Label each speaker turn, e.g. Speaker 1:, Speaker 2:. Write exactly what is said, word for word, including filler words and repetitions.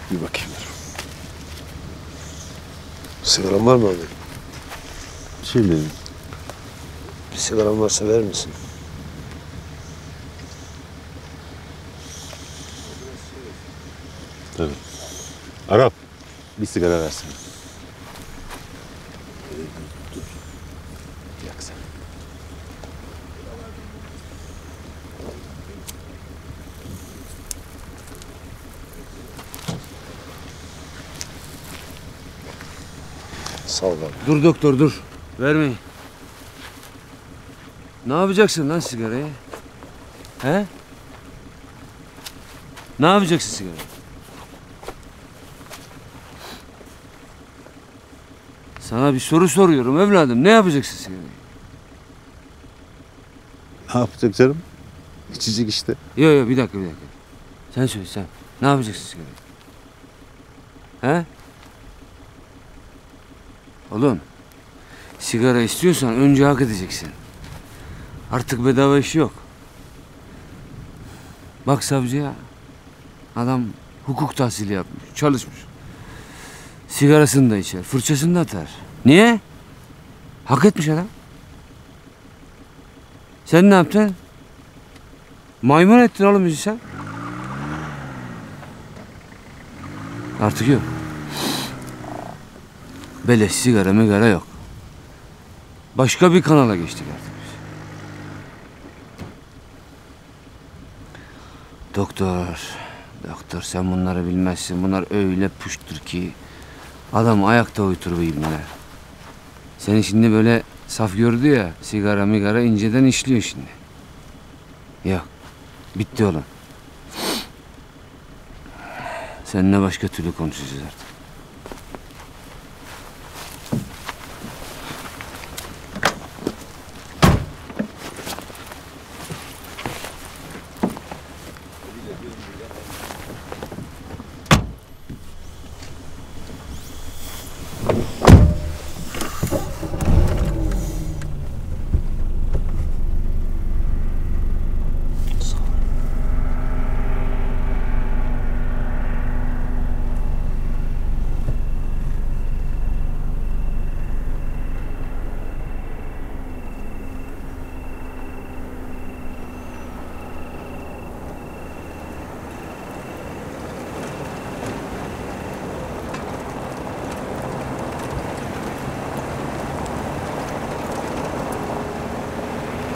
Speaker 1: Bir bakayım. Sigaran var mı abi?
Speaker 2: Şimdi
Speaker 1: Bir sigaran varsa verir misin?
Speaker 2: tabii. Arap, bir sigara versene. Yak sen.
Speaker 1: Sağ ol abi.
Speaker 3: Dur doktor dur. Vermeyin. Ne yapacaksın lan sigarayı? He? Ne yapacaksın sigarayı? Sana bir soru soruyorum evladım. Ne yapacaksın sigarayı?
Speaker 2: Ne yapacak canım? İçecek işte.
Speaker 3: Yok yok bir dakika bir dakika. Sen söyle sen. Ne yapacaksın sigarayı? He? Oğlum. Sigara istiyorsan önce hak edeceksin. Artık bedava iş yok. Bak savcıya. Adam hukuk tahsili yapmış, çalışmış. Sigarasını da içer, fırçasını da atar. Niye? Hak etmiş adam. Sen ne yaptın? Maymun ettin oğlum bizi sen. Artık yok. Beleş sigara migara yok. Başka bir kanala geçtik artık biz. Doktor, doktor sen bunları bilmezsin. Bunlar öyle puştur ki adam ayakta uyutur bu ibneler. Seni şimdi böyle saf gördü ya, sigara migara inceden işliyor şimdi. Yok, bitti oğlum. Seninle başka türlü konuşacağız artık.